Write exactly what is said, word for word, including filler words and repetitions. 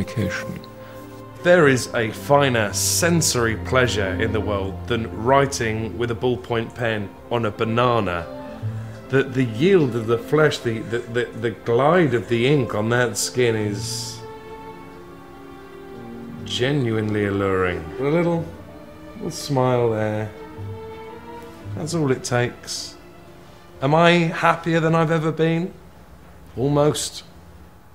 communication. There is a finer sensory pleasure in the world than writing with a ballpoint pen on a banana. The, the yield of the flesh, the, the, the, the glide of the ink on that skin is genuinely alluring. A little, little smile there. That's all it takes. Am I happier than I've ever been? Almost.